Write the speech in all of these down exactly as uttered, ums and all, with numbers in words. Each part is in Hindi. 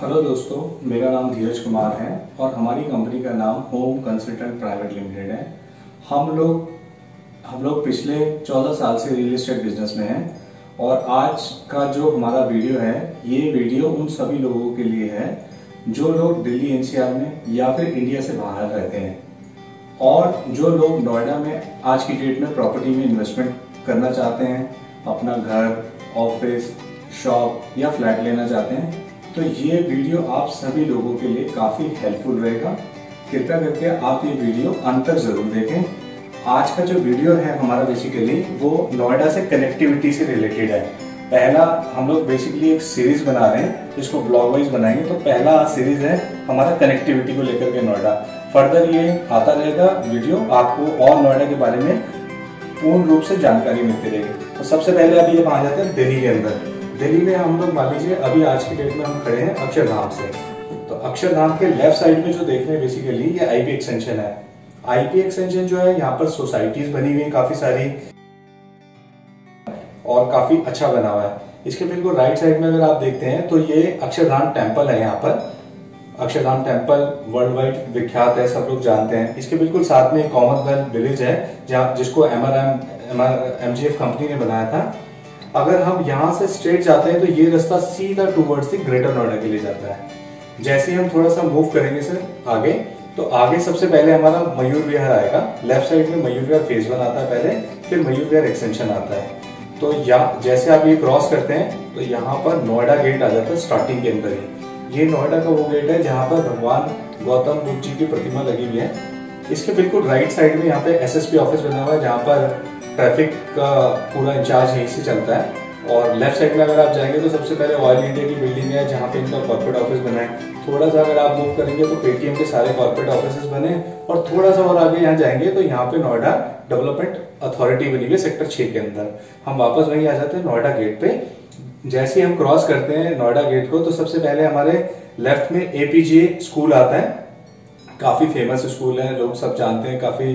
हेलो दोस्तों, मेरा नाम धीरज कुमार है और हमारी कंपनी का नाम होम कंसल्टेंट प्राइवेट लिमिटेड है। हम लोग हम लोग पिछले चौदह साल से रियल एस्टेट बिजनेस में हैं और आज का जो हमारा वीडियो है, ये वीडियो उन सभी लोगों के लिए है जो लोग दिल्ली एनसीआर में या फिर इंडिया से बाहर रहते हैं और जो लोग नोएडा में आज की डेट में प्रॉपर्टी में इन्वेस्टमेंट करना चाहते हैं, अपना घर, ऑफिस, शॉप या फ्लैट लेना चाहते हैं। तो ये वीडियो आप सभी लोगों के लिए काफ़ी हेल्पफुल रहेगा। कृपया करके आप ये वीडियो अंत तक जरूर देखें। आज का जो वीडियो है हमारा बेसिकली वो नोएडा से कनेक्टिविटी से रिलेटेड है। पहला हम लोग बेसिकली एक सीरीज बना रहे हैं जिसको ब्लॉग वाइज बनाएंगे। तो पहला सीरीज है हमारा कनेक्टिविटी को लेकर के नोएडा। फर्दर ये आता रहेगा वीडियो, आपको और नोएडा के बारे में पूर्ण रूप से जानकारी मिलती रहेगी। तो सबसे पहले अभी हम आ जाते हैं दिल्ली के अंदर। दिल्ली में हम लोग मान लीजिए अभी आज की डेट में हम खड़े हैं अक्षरधाम से। तो अक्षरधाम के लेफ्ट साइड में जो देख रहे हैं बेसिकली ये आईपी एक्सटेंशन है। आईपी एक्सटेंशन जो है, यहाँ पर सोसाइटीज बनी हुई है काफी सारी और काफी अच्छा बना हुआ है। इसके बिल्कुल राइट साइड में अगर आप देखते हैं तो ये अक्षरधाम टेम्पल है। यहाँ पर अक्षरधाम टेम्पल वर्ल्ड वाइड विख्यात है, सब लोग जानते हैं। इसके बिल्कुल साथ में कॉमनवेल्थ विलेज है जहाँ जिसको M R M M G F company ने बनाया था। अगर हम यहाँ से स्ट्रेट जाते हैं तो ये रास्ता सीधा टूवर्ड्स द ग्रेटर नोएडा के लिए जाता है। जैसे ही हम थोड़ा सा मूव करेंगे सर आगे, तो आगे सबसे पहले हमारा मयूर विहार आएगा। लेफ्ट साइड में मयूर विहार फेज वन आता है पहले, फिर मयूर विहार एक्सटेंशन आता है। तो यहाँ जैसे आप ये क्रॉस करते हैं तो यहाँ पर नोएडा गेट आ जाता है स्टार्टिंग के अंदर ही। ये नोएडा का वो गेट है जहाँ पर भगवान गौतम बुद्ध जी की प्रतिमा लगी हुई है। इसके बिल्कुल राइट साइड में यहाँ पे एस एस पी ऑफिस बना हुआ है जहाँ पर ट्रैफिक का पूरा इंचार्ज यहीं से चलता है। और लेफ्ट साइड में अगर आप जाएंगे तो सबसे पहले ऑयल इंडिया की बिल्डिंग है जहाँ पे इनका कॉर्पोरेट ऑफिस बना है। थोड़ा सा अगर आप मूव करेंगे तो पेटीएम के सारे कॉर्पोरेट ऑफिस बने और थोड़ा सा और आगे यहाँ जाएंगे तो यहाँ पे नोएडा डेवलपमेंट अथॉरिटी बनी हुई है सेक्टर छह के अंदर। हम वापस वहीं आ जाते हैं नोएडा गेट पे। जैसे ही हम क्रॉस करते हैं नोएडा गेट को तो सबसे पहले हमारे लेफ्ट में एपीजे स्कूल आता है। काफी फेमस स्कूल है, लोग सब जानते हैं, काफी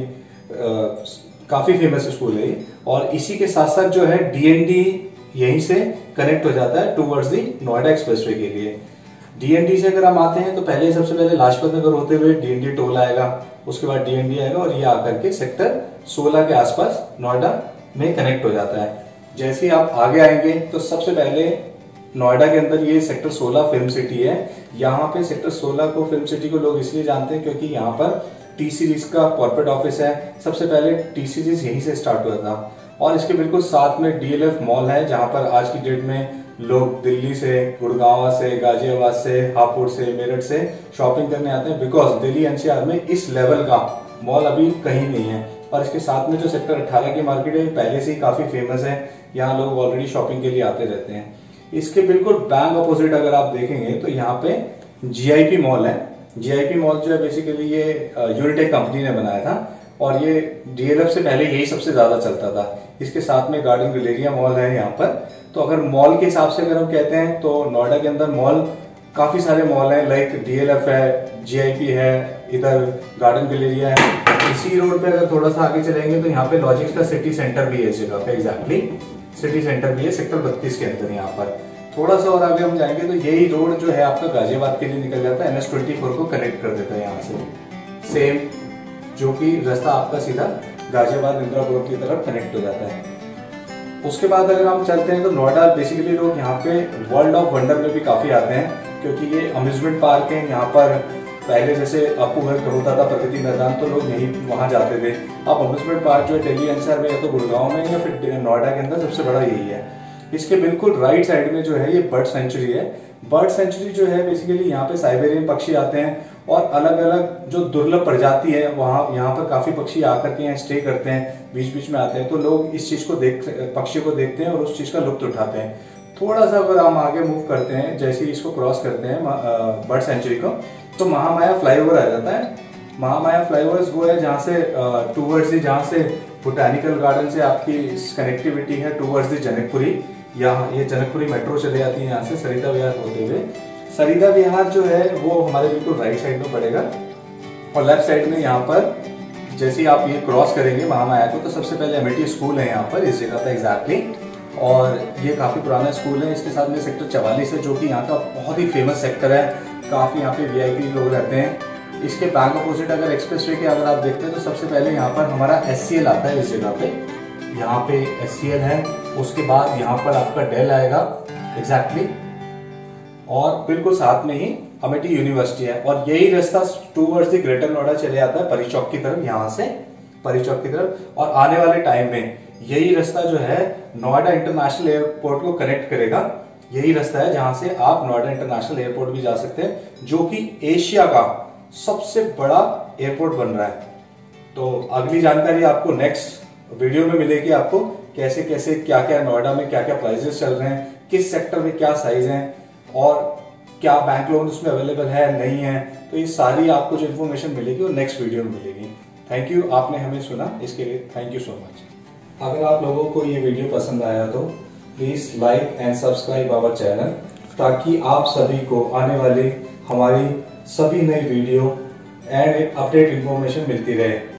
आ, काफी फेमस स्कूल है। और इसी के साथ साथ जो है डीएनडी यहीं से कनेक्ट हो जाता है टूवर्ड्स दी नोएडा एक्सप्रेसवे के लिए। डीएनडी से अगर हम आते हैं तो पहले सबसे पहले लाजपत नगर होते हुए डीएनडी टोल आएगा, उसके बाद डीएनडी आएगा और ये आकर के सेक्टर सोलह के आसपास नोएडा में कनेक्ट हो जाता है। जैसे ही आप आगे आएंगे तो सबसे पहले नोएडा के अंदर ये सेक्टर सोलह फिल्म सिटी है। यहाँ पे सेक्टर सोलह को फिल्म सिटी को लोग इसलिए जानते हैं क्योंकि यहाँ पर टी सीरीज का कॉर्पोरेट ऑफिस है। सबसे पहले टी सीरीज यहीं से स्टार्ट हुआ था और इसके बिल्कुल साथ में डीएलएफ मॉल है जहां पर आज की डेट में लोग दिल्ली से, गुड़गांव से, गाजियाबाद से, हापुड़ से, मेरठ से शॉपिंग करने आते हैं। बिकॉज दिल्ली एनसीआर में इस लेवल का मॉल अभी कहीं नहीं है। और इसके साथ में जो सेक्टर अठारह की मार्केट है पहले से ही काफी फेमस है, यहाँ लोग ऑलरेडी शॉपिंग के लिए आते रहते हैं। इसके बिल्कुल बैंक अपोजिट अगर आप देखेंगे तो यहाँ पे जीआईपी मॉल है। जीआईपी मॉल जो है बेसिकली ये यूनिटेक कंपनी ने बनाया था और ये डीएलएफ से पहले यही सबसे ज्यादा चलता था। इसके साथ में गार्डन गैलेरिया मॉल है यहाँ पर। तो अगर मॉल के हिसाब से अगर हम कहते हैं तो नोएडा के अंदर मॉल काफी सारे मॉल हैं, लाइक डीएलएफ है, जीआईपी है, इधर गार्डन गैलेरिया है। इसी रोड पे अगर थोड़ा सा आगे चलेंगे तो यहाँ पे लॉजिक्स का सिटी सेंटर भी है इस जगह पे। एग्जैक्टली सिटी सेंटर भी है सेक्टर बत्तीस के अंदर। यहाँ पर थोड़ा सा और आगे हम जाएंगे तो यही रोड जो है आपका गाजियाबाद के लिए निकल जाता है, एन एच ट्वेंटी फोर को कनेक्ट कर देता है यहाँ से। सेम जो कि रास्ता आपका सीधा गाजियाबाद इंदिरापुरम की तरफ कनेक्ट हो जाता है। उसके बाद अगर हम चलते हैं तो नोएडा बेसिकली लोग यहाँ पे वर्ल्ड ऑफ वंडर में भी काफी आते हैं क्योंकि ये अम्यूजमेंट पार्क है। यहाँ पर पहले जैसे आपको घर होता था प्रगति मैदान तो लोग यहीं वहां जाते थे। अब अम्यूजमेंट पार्क जो है दिल्ली एनसीआर में या तो गुड़गांव में या फिर नोएडा के अंदर सबसे बड़ा यही है। इसके बिल्कुल राइट साइड में जो है ये बर्ड सेंचुरी है। बर्ड सेंचुरी जो है बेसिकली यहाँ पे साइबेरियन पक्षी आते हैं और अलग अलग जो दुर्लभ प्रजाति है वहाँ यहाँ पर काफी पक्षी आकर के यहाँ स्टे करते हैं, बीच बीच में आते हैं। तो लोग इस चीज को देख पक्षी को देखते हैं और उस चीज का लुत्फ उठाते हैं। थोड़ा सा अगर हम आगे मूव करते हैं, जैसे ही इसको क्रॉस करते हैं बर्ड सेंचुरी को, तो महामाया फ्लाईओवर आ जाता है। महामाया फ्लाईओवर वो है जहाँ से टूवर्ड्स जहाँ से बोटानिकल गार्डन से आपकी कनेक्टिविटी है टूवर्ड्स जनकपुरी। यहाँ ये जनकपुरी मेट्रो चले जाती है यहाँ से सरिता विहार होते हुए। सरिता विहार जो है वो हमारे बिल्कुल राइट साइड में पड़ेगा और लेफ्ट साइड में यहाँ पर जैसे ही आप ये क्रॉस करेंगे महामाया को तो सबसे पहले एमिटी स्कूल है यहाँ पर इस जगह पे एग्जैक्टली। और ये काफ़ी पुराना स्कूल है। इसके साथ में सेक्टर चवालीस है जो कि यहाँ का बहुत ही फेमस सेक्टर है, काफ़ी यहाँ पे वीआईपी लोग रहते हैं। इसके बैंक अपोजिट अगर एक्सप्रेस वे के अगर आप देखते हैं तो सबसे पहले यहाँ पर हमारा एस सी एल आता है। इस जगह पे यहाँ पे एस सी एल है, उसके बाद यहाँ पर आपका डेल आएगा एग्जैक्टली, और बिल्कुल साथ में ही अमेठी यूनिवर्सिटी है। और यही रास्ता टूवर्ड्स द ग्रेटर नोएडा चले जाता है परी चौक की तरफ, यहाँ से परी चौक की तरफ। और आने वाले टाइम में यही रास्ता जो है नोएडा इंटरनेशनल एयरपोर्ट को कनेक्ट करेगा। यही रास्ता है जहां से आप नोएडा इंटरनेशनल एयरपोर्ट भी जा सकते हैं, जो कि एशिया का सबसे बड़ा एयरपोर्ट बन रहा है। तो अगली जानकारी आपको नेक्स्ट वीडियो में मिलेगी, आपको कैसे कैसे क्या क्या नोएडा में क्या क्या प्राइजेस चल रहे हैं, किस सेक्टर में क्या साइज है, और क्या बैंक लोन उसमें अवेलेबल है नहीं है। तो ये सारी आपको जो इन्फॉर्मेशन मिलेगी वो नेक्स्ट वीडियो में मिलेगी। थैंक यू, आपने हमें सुना, इसके लिए थैंक यू सो मच। अगर आप लोगों को ये वीडियो पसंद आया तो please like and subscribe our channel, ताकि आप सभी को आने वाली हमारी सभी नई वीडियो एंड अपडेट इंफॉर्मेशन मिलती रहे।